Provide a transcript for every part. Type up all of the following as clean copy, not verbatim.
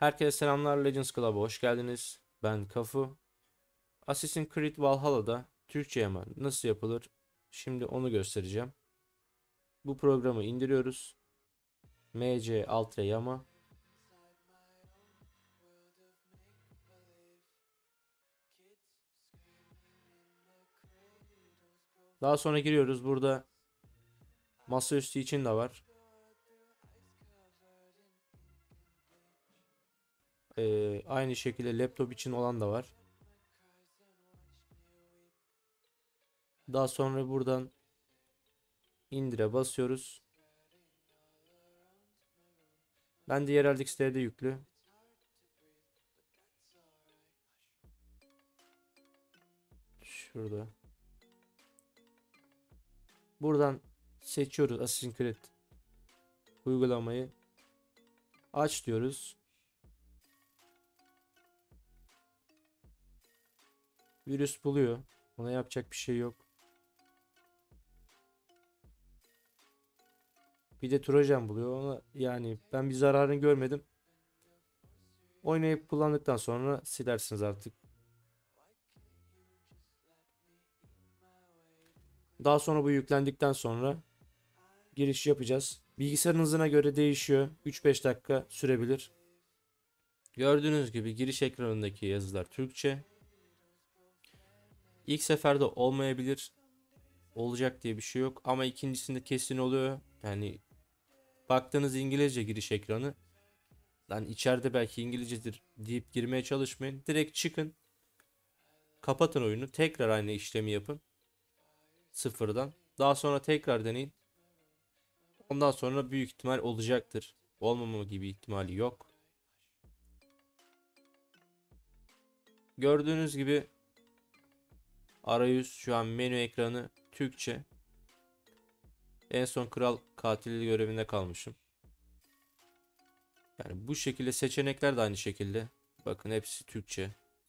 Herkese selamlar, Legends Club'a hoş geldiniz. Ben Kafu. Assassin's Creed Valhalla'da Türkçe yama nasıl yapılır? Şimdi onu göstereceğim. Bu programı indiriyoruz. MC Alt Yama. Daha sonra giriyoruz. Burada masaüstü için de var. Aynı şekilde laptop için olan da var. Daha sonra buradan indire basıyoruz. Ben de yerel X'de yüklü. Şurada. Buradan seçiyoruz Assassin's Creed uygulamayı. Aç diyoruz. Virüs buluyor. Ona yapacak bir şey yok. Bir de Trojan buluyor. Ona yani ben bir zararını görmedim. Oynayıp kullandıktan sonra silersiniz artık. Daha sonra bu yüklendikten sonra giriş yapacağız. Bilgisayarın hızına göre değişiyor. 3-5 dakika sürebilir. Gördüğünüz gibi giriş ekranındaki yazılar Türkçe. İlk seferde olmayabilir. Olacak diye bir şey yok. Ama ikincisinde kesin oluyor. Yani baktığınız İngilizce giriş ekranı. Lan içeride belki İngilizcedir deyip girmeye çalışmayın. Direkt çıkın. Kapatın oyunu. Tekrar aynı işlemi yapın. Sıfırdan. Daha sonra tekrar deneyin. Ondan sonra büyük ihtimal olacaktır. Olmama gibi ihtimali yok. Gördüğünüz gibi arayüz şu an menü ekranı Türkçe. En son kral katili görevinde kalmışım. Yani bu şekilde seçenekler de aynı şekilde. Bakın hepsi Türkçe.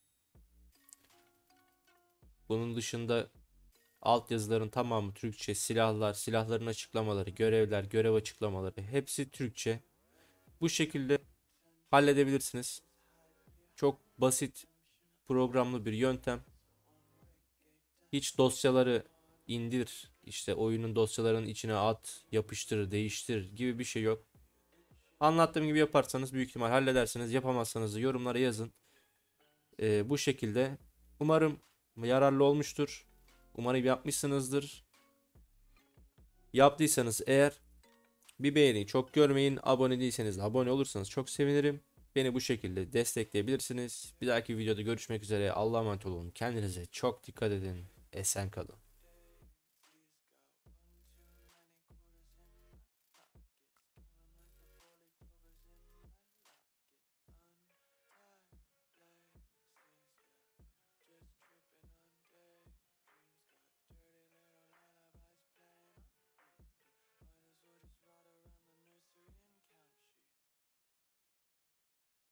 Bunun dışında altyazıların tamamı Türkçe. Silahlar, silahların açıklamaları, görevler, görev açıklamaları hepsi Türkçe. Bu şekilde halledebilirsiniz. Çok basit, programlı bir yöntem. Hiç dosyaları indir, işte oyunun dosyalarının içine at, yapıştır, değiştir gibi bir şey yok. Anlattığım gibi yaparsanız büyük ihtimal halledersiniz. Yapamazsanız da yorumlara yazın. Bu şekilde. Umarım yararlı olmuştur. Umarım yapmışsınızdır. Yaptıysanız eğer bir beğeni çok görmeyin. Abone değilseniz de abone olursanız çok sevinirim. Beni bu şekilde destekleyebilirsiniz. Bir dahaki videoda görüşmek üzere. Allah'a emanet olun. Kendinize çok dikkat edin. Esen kalın.